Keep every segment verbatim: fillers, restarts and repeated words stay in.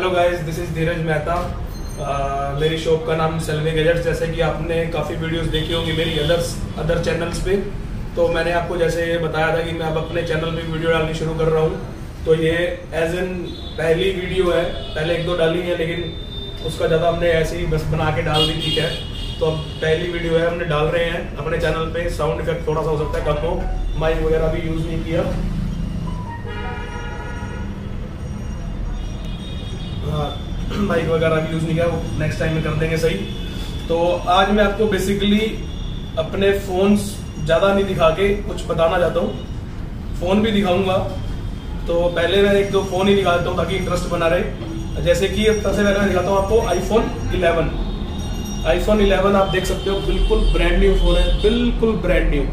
Hello guys, this is Dheeraj Mehta. uh, मेरी shop का नाम सेल्वे गैजेट्स। जैसे कि आपने काफ़ी वीडियोस देखी होंगी मेरी अदर्स अदर चैनल्स पे, तो मैंने आपको जैसे बताया था कि मैं अब अपने चैनल पे वीडियो डालनी शुरू कर रहा हूँ। तो ये एज एन पहली वीडियो है, पहले एक दो डाली है लेकिन उसका ज़्यादा हमने ऐसे ही बस बना के डाल दी, ठीक है। तो अब पहली वीडियो है, हमने डाल रहे हैं अपने चैनल पे। साउंड इफेक्ट थोड़ा सा हो सकता है कम हो, माइक वगैरह भी यूज़ नहीं किया। माइक वगैरह भी यूज़ नहीं किया, वो नेक्स्ट टाइम में कर देंगे सही। तो आज मैं आपको बेसिकली अपने फ़ोन्स ज़्यादा नहीं दिखा के कुछ बताना चाहता हूँ। फ़ोन भी दिखाऊंगा, तो पहले मैं एक दो फ़ोन ही दिखा देता हूँ ताकि इंटरेस्ट बना रहे। जैसे कि सबसे पहले मैं दिखाता हूँ आपको आईफोन इलेवन। आईफोन इलेवन आप देख सकते हो, बिल्कुल ब्रांड न्यू फ़ोन है, बिल्कुल brand new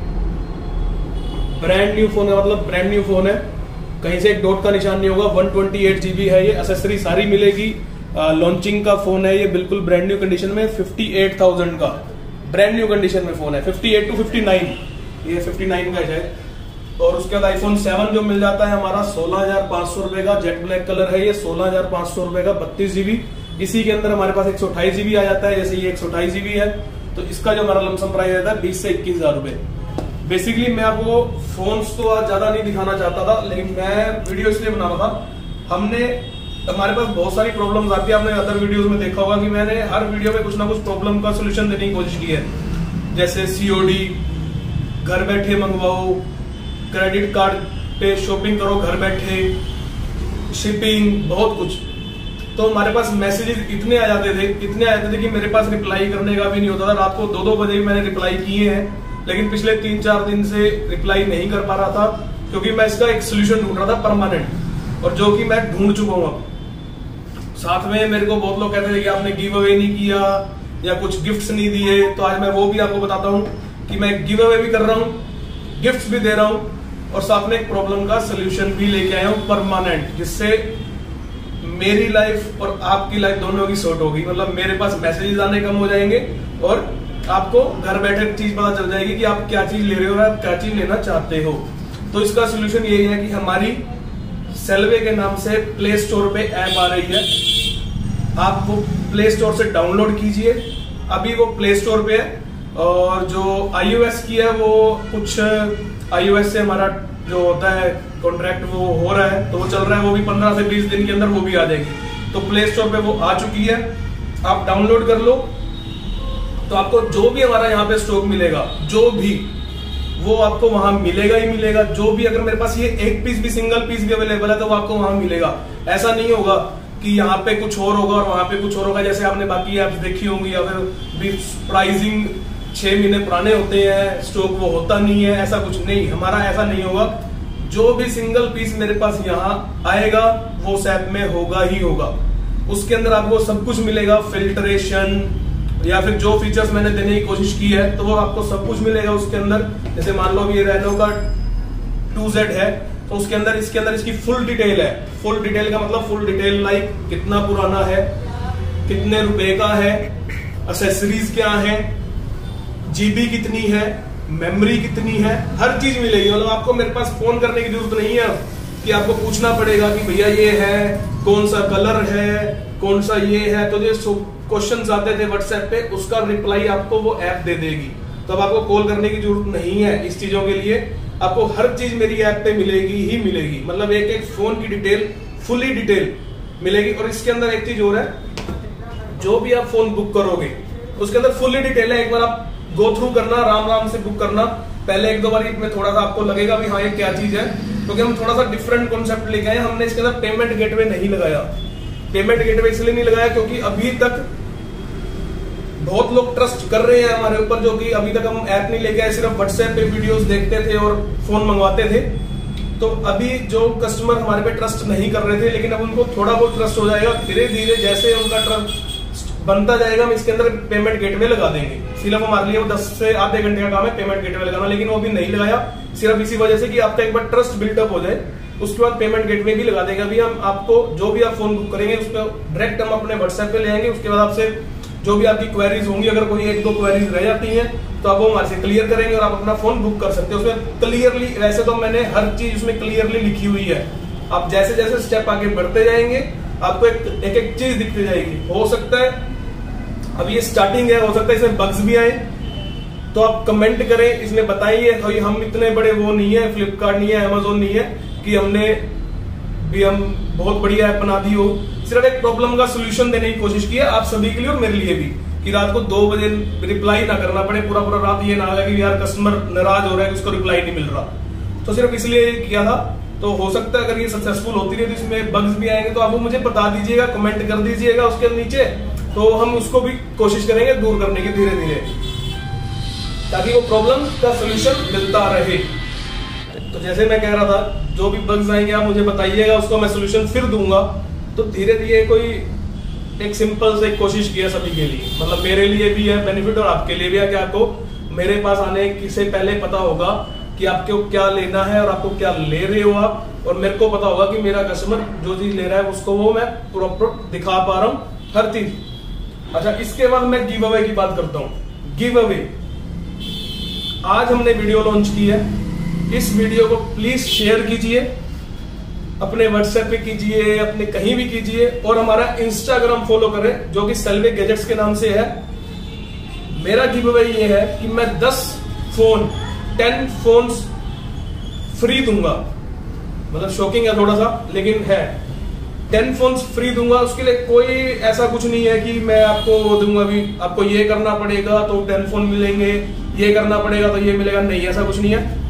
brand new phone है, मतलब ब्रांड न्यू फ़ोन है, कहीं से एक डॉट का निशान नहीं होगा। वन ट्वेंटी एट जीबी है ये, एसेसरी सारी मिलेगी। लॉन्चिंग का फोन है ये, बिल्कुल ब्रांड न्यू कंडीशन में, फिफ्टी एट थाउजेंड का ब्रांड न्यू कंडीशन में फोन है। Fifty eight to fifty nine, ये फिफ्टी नाइन का है। और उसके बाद आईफोन सेवन जो मिल जाता है हमारा सोलह हजार पांच सौ रुपए का, जेट ब्लैक कलर है ये, सोलह हजार पांच सौ रुपए का, बत्तीस जीबी। इसी के अंदर हमारे पास एक सौ अट्ठाईस जीबी आ जाता है, जैसे ये एक सौ अट्ठाईस जीबी है। तो इसका जो हमारा लमसम प्राइस रहता है बीस से इक्कीस हजार रुपए। बेसिकली मैं आपको फोन्स तो आज ज्यादा नहीं दिखाना चाहता था, लेकिन मैं वीडियो इसलिए बना रहा था। हमने हमारे पास बहुत सारी प्रॉब्लम्स आती है, आपने अदर वीडियोस में देखा होगा कि मैंने हर वीडियो में कुछ ना कुछ प्रॉब्लम का सोल्यूशन देने की कोशिश की है। जैसे सीओडी, घर बैठे मंगवाओ, क्रेडिट कार्ड पे शॉपिंग करो घर बैठे, शिपिंग, बहुत कुछ। तो हमारे पास मैसेजेस इतने आ जाते थे इतने आ जाते थे कि मेरे पास रिप्लाई करने का भी नहीं होता था। रात को दो दो बजे भी मैंने रिप्लाई किए हैं, लेकिन पिछले तीन चार दिन से रिप्लाई नहीं कर पा रहा था, क्योंकि मैं इसका एक सोल्यूशन ढूंढ रहा था परमानेंट, और जो कि मैं ढूंढ चुका हूं अब। साथ में मेरे को बहुत लोग कहते थे कि आपने गिव अवे नहीं किया या कुछ गिफ्ट्स नहीं दिए, तो आज मैं वो भी आपको बताता हूं कि मैं गिव अवे भी कर रहा हूं, गिफ्ट्स भी दे रहा हूं, और साथ में एक प्रॉब्लम का सोल्यूशन भी लेके आया हूं परमानेंट, जिससे मेरी लाइफ और आपकी लाइफ दोनों की शॉर्ट होगी। मतलब मेरे पास मैसेजेस आने कम हो जाएंगे और आपको घर बैठे चीज पता चल जाएगी कि आप क्या चीज ले रहे हो और आप क्या चीज लेना चाहते हो। तो इसका सोल्यूशन यही है कि हमारी सेल्वे के नाम से प्ले स्टोर पे ऐप आ रही है, आप वो प्ले स्टोर से डाउनलोड कीजिए। अभी वो प्ले स्टोर पे है, और जो आईओएस की है वो कुछ आईओएस से हमारा जो होता है कॉन्ट्रैक्ट वो हो रहा है, तो वो चल रहा है, वो भी पंद्रह से बीस दिन के अंदर वो भी आ जाएगी। तो प्ले स्टोर पे वो आ चुकी है, आप डाउनलोड कर लो। तो आपको जो भी हमारा यहाँ पे स्टॉक मिलेगा, जो भी, वो आपको वहां मिलेगा ही मिलेगा। जो भी, अगर मेरे पास ये एक पीस भी, सिंगल पीस भी अवेलेबल है, तो वो आपको वहां मिलेगा। ऐसा नहीं होगा कि यहाँ पे कुछ और होगा और वहां पे कुछ और होगा, जैसे आपने बाकी ऐप्स देखी होंगी, या फिर प्राइसिंग छह महीने पुराने होते हैं, स्टॉक वो होता नहीं है, ऐसा कुछ नहीं। हमारा ऐसा नहीं होगा, जो भी सिंगल पीस मेरे पास यहाँ आएगा वो उस ऐप में होगा ही होगा। उसके अंदर आपको सब कुछ मिलेगा, फिल्ट्रेशन या फिर जो फीचर्स मैंने देने की कोशिश की है, तो वो आपको सब कुछ मिलेगा उसके अंदर। जैसे मान लो ये रेनो का टू जेड है, तो उसके अंदर इसके अंदर इसकी फुल डिटेल है। फुल डिटेल का मतलब फुल डिटेल लाइक कितना पुराना है, कितने रुपए का है, एक्सेसरीज क्या है, जीबी कितनी है, मेमोरी कितनी है, हर चीज मिलेगी। मतलब आपको मेरे पास फोन करने की जरूरत नहीं है कि आपको पूछना पड़ेगा कि भैया ये है, कौन सा कलर है, कौन सा ये है। तो जो क्वेश्चंस आते थे व्हाट्सएप पे, उसका रिप्लाई आपको वो ऐप दे देगी। तो अब आपको कॉल करने की जरूरत नहीं है इस चीजों के लिए, आपको हर चीज मेरी ऐप पे मिलेगी ही मिलेगी। मतलब एक एक फोन की डिटेल, फुली डिटेल मिलेगी। और इसके अंदर एक चीज और है, जो भी आप फोन बुक करोगे उसके अंदर फुली डिटेल है। एक बार आप गो थ्रू करना, राम राम से बुक करना। पहले एक दो बार में थोड़ा सा आपको लगेगा भी हाँ ये क्या चीज है, क्योंकि हम थोड़ा सा डिफरेंट कॉन्सेप्ट लेके आए। हमने इसके अंदर पेमेंट गेटवे नहीं लगाया। पेमेंट गेटवे इसलिए नहीं लगाया क्योंकि अभी तक बहुत लोग ट्रस्ट कर रहे हैं हमारे ऊपर, जो कि अभी तक हम ऐप नहीं लेके आए, सिर्फ व्हाट्सएप पे वीडियोस देखते थे और फोन मंगवाते थे। तो अभी जो कस्टमर हमारे पे ट्रस्ट नहीं कर रहे थे, लेकिन अब उनको थोड़ा बहुत ट्रस्ट हो जाएगा धीरे धीरे। जैसे उनका ट्रस्ट बनता जाएगा, हम इसके अंदर पेमेंट गेटवे लगा देंगे। सिर्फ हमारे लिए वो दस से आधे घंटे का काम है पेमेंट गेटवे लगाना, लेकिन वो भी नहीं लगाया, सिर्फ इसी वजह से कि आपका एक बार ट्रस्ट बिल्डअप हो जाए। उसके बाद पेमेंट गेटवे भी लगा देंगे। अभी हम आपको जो भी आप फोन बुक करेंगे उस पर डायरेक्ट हम अपने व्हाट्सएप पे ले आएंगे। उसके बाद आपसे जो भी आपकी क्वेरीज होंगी, अगर कोई एक दो क्वेरीज रह जाती हैं तो आप वो हमारे से क्लियर करेंगे और आप अपना फोन बुक कर सकते हो। उसमें क्लियरली, वैसे तो मैंने हर चीज उसमें क्लियरली लिखी हुई है। आप जैसे जैसे स्टेप आगे बढ़ते जाएंगे आपको एक एक, एक चीज दिखती जाएगी। हो सकता है अब ये स्टार्टिंग है, हो सकता है इसमें बग्स भी आए, तो आप कमेंट करें, इसमें बताइए। भाई हम इतने बड़े वो नहीं है, फ्लिपकार्ट नहीं है, अमेजोन नहीं है कि हमने भी हम बहुत बढ़िया ऐप बना दी हो। सिर्फ एक प्रॉब्लम का सोल्यूशन देने की कोशिश की है आप सभी के लिए और मेरे लिए भी, कि रात को दो बजे रिप्लाई ना करना पड़े, पूरा पूरा रात ये ना लगे कि यार कस्टमर नाराज हो रहा है, उसको रिप्लाई नहीं मिल रहा। तो सिर्फ इसलिए किया था। तो हो सकता है अगर ये सक्सेसफुल होती रही तो इसमें बग्स भी आएंगे, तो आप वो मुझे बता दीजिएगा, कमेंट कर दीजिएगा उसके नीचे, तो हम उसको भी कोशिश करेंगे दूर करने की धीरे धीरे, ताकि वो प्रॉब्लम का सोल्यूशन मिलता रहे। तो जैसे मैं कह रहा था, जो भी बग्स आएंगे आप मुझे बताइएगा, उसको मैं सोल्यूशन फिर दूंगा। तो धीरे धीरे कोई एक सिंपल से कोशिश किया सभी के लिए, मतलब मेरे लिए भी है बेनिफिट और आपके लिए भी है कि आपको मेरे पास आने से पहले पता होगा कि आपको क्या लेना है और आपको क्या ले रहे हो आप, और मेरे को पता होगा कि मेरा कस्टमर जो चीज ले रहा है उसको वो मैं प्रॉपर दिखा पा रहा हूँ हर चीज। अच्छा, इसके बाद मैं गिव अवे की बात करता हूँ। गिव अवे आज हमने वीडियो लॉन्च की है, इस वीडियो को प्लीज शेयर कीजिए, अपने व्हाट्सएप पे कीजिए, अपने कहीं भी कीजिए, और हमारा इंस्टाग्राम फॉलो करें जो कि सेल्वे गैजेट्स के नाम से है। मेरा गिव अवे ये है कि मैं दस फोन टेन फोन्स फ्री दूंगा, मतलब शॉकिंग है थोड़ा सा लेकिन है, टेन फोन्स फ्री दूंगा। उसके लिए कोई ऐसा कुछ नहीं है कि मैं आपको वो दूंगा भी आपको ये करना पड़ेगा तो टेन फोन मिलेंगे, ये करना पड़ेगा तो ये मिलेगा, नहीं ऐसा कुछ नहीं है।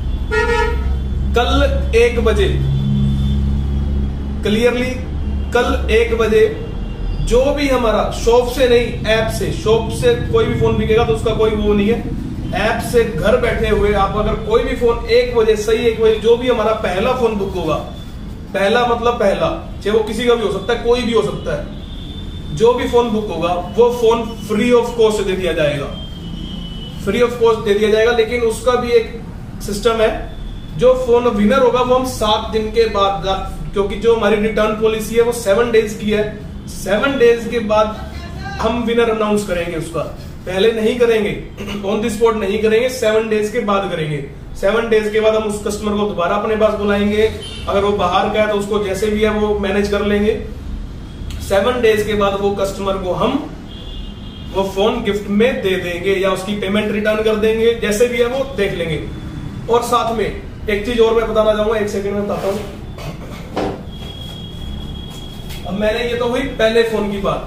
कल एक बजे क्लियरली कल एक बजे जो भी हमारा शॉप से नहीं ऐप से, शॉप से कोई भी फोन बिकेगा तो उसका कोई वो नहीं है, ऐप से घर बैठे हुए आप अगर कोई भी फोन एक बजे सही एक बजे जो भी हमारा पहला फोन बुक होगा, पहला मतलब पहला, चाहे वो किसी का भी हो सकता है, कोई भी हो सकता है, जो भी फोन बुक होगा वो फोन फ्री ऑफ कॉस्ट दे दिया जाएगा, फ्री ऑफ कॉस्ट दे दिया जाएगा। लेकिन उसका भी एक सिस्टम है, जो फोन विनर होगा वो हम सात दिन के बाद, क्योंकि जो हमारी रिटर्न पॉलिसी है वो सेवन डेज की है, सेवन डेज के बाद हम विनर अनाउंस करेंगे उसका, पहले नहीं करेंगे, ऑन द स्पॉट नहीं करेंगे, सेवन डेज के बाद करेंगे। सेवन डेज के बाद हम उस कस्टमर को दोबारा अपने पास बुलाएंगे, अगर वो बाहर का है तो उसको जैसे भी है वो मैनेज कर लेंगे। सेवन डेज के बाद वो कस्टमर को हम वो फोन गिफ्ट में दे देंगे या उसकी पेमेंट रिटर्न कर देंगे, जैसे भी है वो देख लेंगे। और साथ में एक चीज और मैं बताना चाहूंगा, एक सेकंड में बताता हूं। अब मैंने ये तो हुई पहले फोन की बात,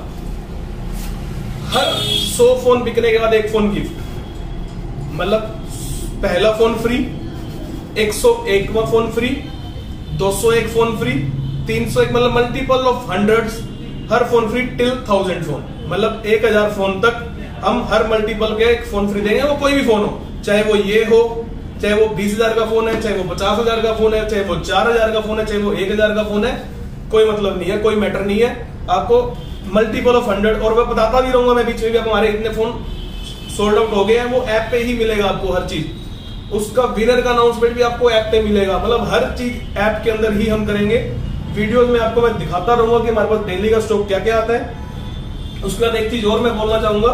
हर सौ फोन बिकने के बाद एक फोन गिफ्ट, मतलब पहला फोन फ्री, एक सौ एक फोन फ्री, दो सौ एक फोन फ्री, तीन सौ एक, मतलब मल्टीपल ऑफ हंड्रेड्स, हर phone free till thousand phone, मतलब एक हजार फोन तक हम हर मल्टीपल के एक फोन फ्री देंगे। वो कोई भी फोन हो, चाहे वो ये हो, चाहे वो बीस हजार का फोन है, चाहे वो पचास हजार का फोन है, चाहे वो चार हजार का फोन है, चाहे वो एक हजार का फोन है, कोई मतलब नहीं है, कोई मैटर नहीं है। आपको मल्टीपल ऑफ हंड्रेड, और मैं बताता भी रहूंगा मैं बीच में भी, हमारे इतने फोन सोल्ड आउट हो गए हैं, वो ऐप पे ही मिलेगा आपको हर चीज, उसका विनर का अनाउंसमेंट भी आपको ऐप पे मिलेगा, मतलब हर चीज ऐप के अंदर ही हम करेंगे। वीडियोस में आपको मैं दिखाता रहूंगा कि हमारे पास डेली का स्टॉक क्या क्या आता है। उसके बाद एक चीज और मैं बोलना चाहूंगा,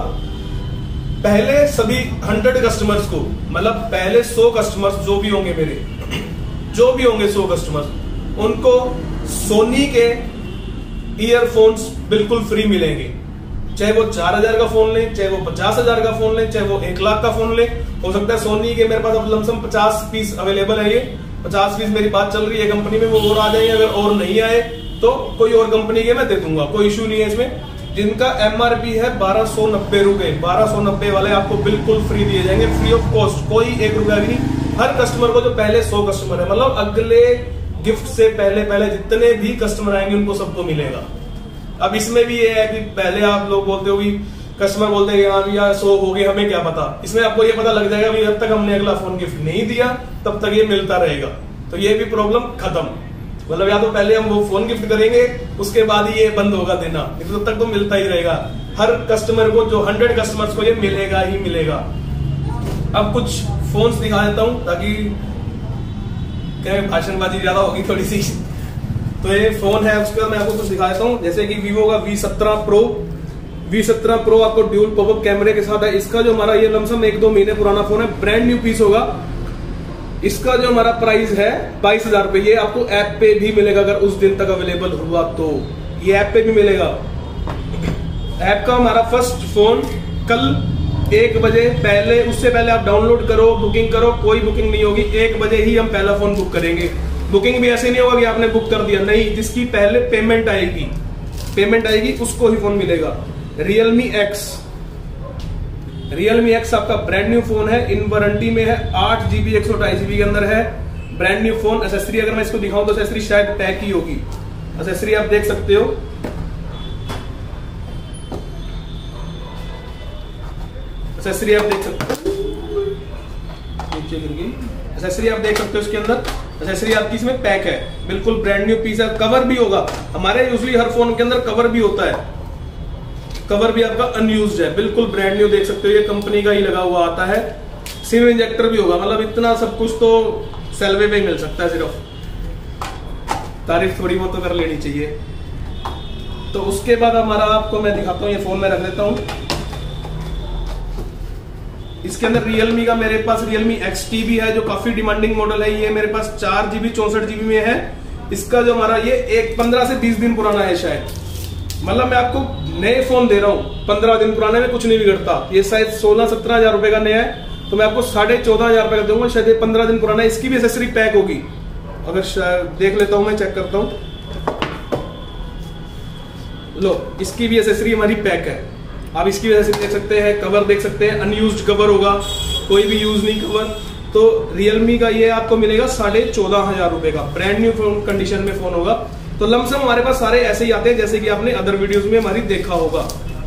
पहले सभी हंड्रेड कस्टमर्स को, मतलब पहले सौ कस्टमर्स जो भी होंगे मेरे, जो भी होंगे सौ कस्टमर्स, उनको सोनी के ईयरफोन्स बिल्कुल फ्री मिलेंगे, चाहे वो चार हजार का फोन ले, चाहे वो पचास हजार का फोन ले, चाहे वो एक लाख का फोन ले। हो सकता है सोनी के मेरे पास अब लमसम पचास पीस अवेलेबल है, ये पचास पीस मेरी बात चल रही है कंपनी में, वो और आ जाएंगे, अगर और नहीं आए तो कोई और कंपनी के मैं दे दूंगा, कोई इशू नहीं है इसमें। जिनका एमआरपी है बारह सौ नब्बे रुपए, बारह सौ नब्बे वाले आपको बिल्कुल फ्री दिए जाएंगे, फ्री ऑफ कॉस्ट, कोई एक रुपया भी नहीं, हर कस्टमर को, जो पहले सौ कस्टमर है, मतलब अगले गिफ्ट से पहले पहले जितने भी कस्टमर आएंगे उनको सबको मिलेगा। अब इसमें भी ये है कि पहले आप लोग बोलते हो भी, कस्टमर बोलते हैं यहाँ भी यार सौ हो गए, हमें क्या पता, इसमें आपको ये पता लग जाएगा भी जब तक हमने अगला फोन गिफ्ट नहीं दिया तब तक ये मिलता रहेगा, तो ये भी प्रॉब्लम खत्म। मतलब या तो पहले हम वो फोन गिफ्ट करेंगे उसके बाद ही ये बंद होगा देना, नहीं तो तब तक तो मिलता ही रहेगा हर कस्टमर को, जो हंड्रेड कस्टमर्स को ये मिलेगा ही मिलेगा। अब कुछ फोन्स दिखा देता हूं ताकि क्या भाषणबाजी ज्यादा होगी थोड़ी सी। तो ये फोन है, उसका मैं आपको कुछ दिखा देता हूँ, जैसे कि वीवो का वी सत्रह प्रो, वी सत्रह प्रो आपको ड्यूल पॉपअप कैमरे के साथ है। इसका जो हमारा ये लमसम एक दो महीने पुराना फोन है, ब्रांड न्यू पीस होगा। इसका जो हमारा प्राइस है बाईस हजार रुपए, ये आपको ऐप पे भी मिलेगा अगर उस दिन तक अवेलेबल हुआ तो। ये ऐप पे भी मिलेगा। ऐप का हमारा फर्स्ट फोन कल एक बजे पहले, उससे पहले आप डाउनलोड करो, बुकिंग करो, कोई बुकिंग नहीं होगी। एक बजे ही हम पहला फोन बुक करेंगे। बुकिंग भी ऐसे नहीं होगा कि आपने बुक कर दिया, नहीं, जिसकी पहले पेमेंट आएगी पेमेंट आएगी उसको ही फोन मिलेगा। रियलमी एक्स रियलमी एक्स आपका ब्रांड न्यू फोन है, इन वारंटी में है, आठ जीबी एक सौ अट्ठाईस जीबी के अंदर है, ब्रांड न्यू फोन। एसेसरी अगर मैं इसको दिखाऊं तो एसेसरी शायद पैक ही होगी। एसेसरी आप देख सकते हो, एसेसरी आप देख सकते हो, नीचे गिर गई। एसेसरी आप देख सकते हो इसके अंदर, एसेसरी आपकी इसमें पैक है, बिल्कुल ब्रांड न्यू पीस है। कवर भी होगा, हमारे यूजली हर फोन के अंदर कवर भी होता है, कवर भी आपका अनयूज्ड है, बिल्कुल ब्रांड न्यू देख सकते हो, ये कंपनी का ही लगा हुआ आता है। सिम इंजेक्टर भी होगा, मतलब इतना सब कुछ तो सेलवे पे ही मिल सकता है। सिर्फ तारीफ थोड़ी बहुत तो कर लेनी चाहिए। तो उसके बाद हमारा आपको मैं दिखाता हूँ, ये फोन मैं रख देता हूँ। इसके अंदर रियलमी का मेरे पास रियलमी एक्स टी भी है, जो काफी डिमांडिंग मॉडल है। ये मेरे पास चार जीबी चौसठ जीबी में है। इसका जो हमारा ये एक पंद्रह से बीस दिन पुराना है शायद, मतलब मैं आपको नए फोन दे रहा हूँ, पंद्रह दिन पुराने में कुछ नहीं बिगड़ता। ये शायद सोलह सत्रह हजार रुपए का नया है, तो मैं आपको साढ़े चौदह हजार रुपए का दूंगा, शायद ये पंद्रह दिन पुराना है। इसकी भी एसेसरी पैक होगी, अगर देख लेता हूं मैं, चेक करता हूं। लो, इसकी भी एसेसरी हमारी पैक है, आप इसकी वजह से देख सकते हैं, कवर देख सकते हैं, अनयूज्ड कवर होगा, कोई भी यूज नहीं कवर। तो रियलमी का ये आपको मिलेगा साढ़े चौदह हजार रुपए का, ब्रांड न्यू फोन कंडीशन में फोन होगा। तो लमसम हमारे पास सारे ऐसे ही आते हैं जैसे कि आपने अदर वीडियोस में हमारी देखा होगा।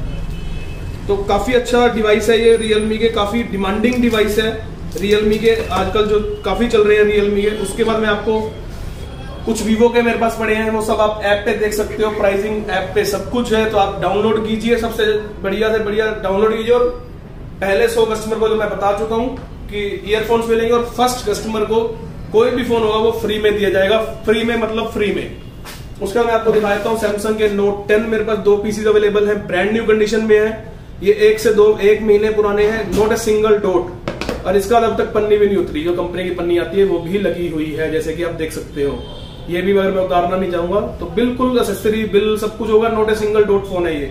तो काफी अच्छा डिवाइस है ये, रियलमी के काफी डिमांडिंग डिवाइस है रियलमी के, आजकल जो काफी चल रहे हैं रियलमी के। उसके बाद मैं आपको कुछ वीवो के मेरे पास पड़े हैं, वो सब आप ऐप पे देख सकते हो, प्राइसिंग ऐप पे सब कुछ है, तो आप डाउनलोड कीजिए, सबसे बढ़िया से बढ़िया डाउनलोड कीजिए। और पहले सौ कस्टमर को जो मैं बता चुका हूँ कि ईयरफोन्स मिलेंगे, और फर्स्ट कस्टमर को कोई भी फोन होगा वो फ्री में दिया जाएगा, फ्री में मतलब फ्री में। उसका मैं आपको दिखा देता हूँ, सैमसंग के नोट टेन मेरे पास दो पीसीज अवेलेबल है, ब्रांड न्यू कंडीशन में है। ये एक से दो एक महीने पुराने हैं, नोट ए सिंगल डॉट, और इसका अब तक पन्नी भी नहीं उतरी, जो कंपनी की पन्नी आती है वो भी लगी हुई है, जैसे कि आप देख सकते हो। ये भी अगर मैं उतारना नहीं चाहूंगा तो बिल्कुल एसेसरी बिल सब कुछ होगा, not a single dot phone है ये।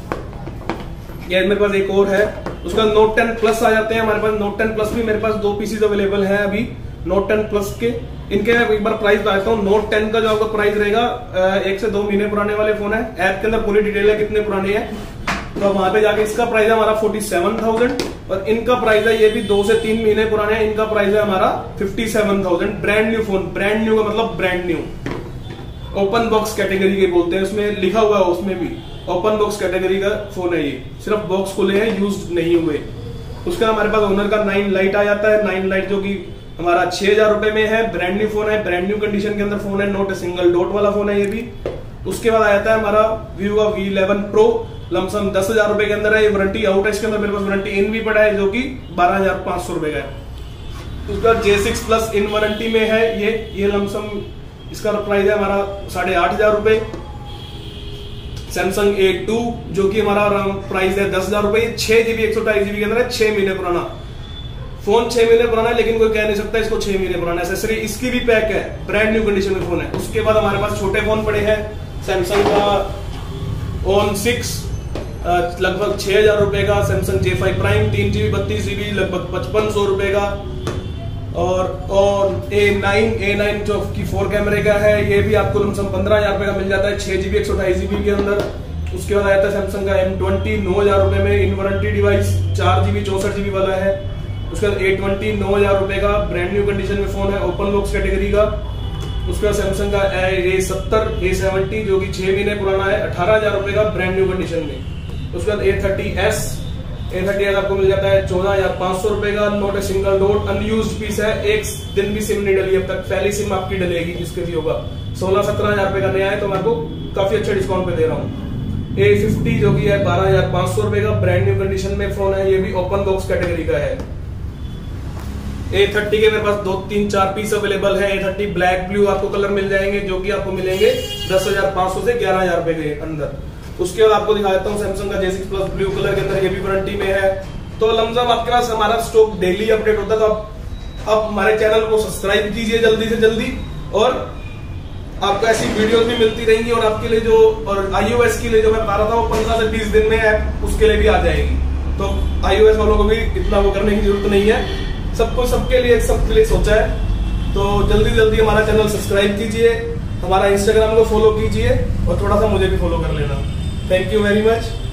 ये मेरे पास एक और है, उसका नोट टेन प्लस आ जाते हैं हमारे पास। नोट टेन प्लस भी मेरे पास दो पीसीज अवेलेबल है अभी, नोट टेन प्लस के। इनके एक बार प्राइस बताता हूँ। नोट टेन का जो आपका प्राइस रहेगा, एक से दो महीने पुराने वाले फोन है, ऐप के अंदर पूरी डिटेल है कितने पुराने हैं, तो वहां पे जाके इसका प्राइस है हमारा फोर्टी सेवन थाउजेंड, और इनका प्राइस है, ये भी दो से तीन महीने पुराने हैं, इनका प्राइस है हमारा fifty seven thousand. Brand new phone, brand new का मतलब brand new, open box category के बोलते हैं, उसमें लिखा हुआ है, उसमें भी ओपन बॉक्स कैटेगरी का फोन है ये, सिर्फ बॉक्स खुले हैं, यूज नहीं हुए। उसका हमारे पास ओनर का नाइन लाइट आ जाता है, नाइन लाइट जो कि हमारा छह हजार रुपए में है, ब्रांड न्यू फोन है, ब्रांड न्यू कंडीशन के अंदर फोन है, नोट सिंगल डॉट वाला फोन है ये भी। उसके बाद आ जाता है हमारा वीवो का वी इलेवन प्रो, लमसम दस हजार रुपए के अंदर है, ये वारंटी आउट है, इसके अंदर मेरे पास वारंटी इन भी पड़ा है जो कि बारह हजार पांच सौ रुपए का है। उसका J six plus in warranty में है ये ये लमसम इसका प्राइस है हमारा साढ़े आठ हजार रुपए। सैमसंग ए टू जो कि हमारा प्राइस है दस हजार रुपए, छह जीबी एक सौ अट्ठाईस जीबी के अंदर है, छह महीने पुराना फोन, छह महीने पुराना है, लेकिन कोई कह नहीं सकता इसको छह महीने पुराना। एसेसरी इसकी भी पैक है, ब्रांड न्यू कंडीशन में फोन है। उसके बाद हमारे पास छोटे फोन पड़े हैं, सैमसंग का ओन सिक्स लगभग छह हजार रुपए का, सैमसंग जे फाइव प्राइम तीन जीबी बत्तीस जीबी लगभग पचपन सौ रुपए का, और और ए नाइन ए नाइन जो की फोर कैमरे का है, ये भी आपको लमसम पंद्रह हजार रुपए का मिल जाता है, छह जीबी एक सौ अट्ठाईस जीबी के अंदर। उसके बाद आया था सैमसंग का एम ट्वेंटी नौ हजार रुपए में, इन वारंटी डिवाइस, चार जीबी चौसठ जीबी वाला है। उसके बाद ए ट्वेंटी नौ हजार रुपए का, ब्रांड न्यू कंडीशन में फोन है, ओपन बॉक्स कैटेगरी का। उसके बाद सैमसंग का ए सत्तर ए सेवेंटी जो कि छह महीने पुराना है, अठारह हजार रुपए का, ब्रांड न्यू कंडीशन में। उसके बाद A thirty S A thirty S आपको मिल जाता है चौदह हजार पांच सौ रुपए का, not a single dot, unused piece है, एक दिन भी सिम नहीं डली अब तक, पहली सिम आपकी डलेगी जिसके भी होगा। सोलह सत्रह हजार रुपए का नया है, तो मैं आपको काफी अच्छे डिस्काउंट पे दे रहा हूँ। ए फिफ्टी जो कि है बारह हजार पांच सौ रुपए का, ब्रांड न्यू कंडीशन में फोन है, ये भी ओपन बॉक्स कैटेगरी का है। ए थर्टी के मेरे पास दो तीन चार पीस अवेलेबल है। ए थर्टी ब्लैक ब्लू आपको कलर मिल जाएंगे, जो कि आपको मिलेंगे दस हजार पांच सौ से ग्यारह हजार रुपए के अंदर। उसके बाद आपको दिखा देता हूँ सैमसंग का J six plus blue colour के अंदर, ये भी वारंटी में है। तो लमसम आपके पास हमारा स्टॉक डेली अपडेट होता है, तो आप, आप हमारे चैनल को सब्सक्राइब कीजिए जल्दी से जल्दी, और आपको ऐसी वीडियोस भी मिलती रहेंगी और आपके लिए जो और आईओएस के लिए जो मैं बता रहा था वो पंद्रह से बीस दिन में ऐप उसके लिए भी आ जाएगी। तो आईओएस वालों को भी इतना वो करने की जरूरत नहीं है, सबको सबके लिए सबके लिए सोचा है। तो जल्दी जल्दी हमारा चैनल सब्सक्राइब कीजिए, हमारा इंस्टाग्राम को फॉलो कीजिए और थोड़ा सा मुझे भी फॉलो कर लेना। Thank you very much.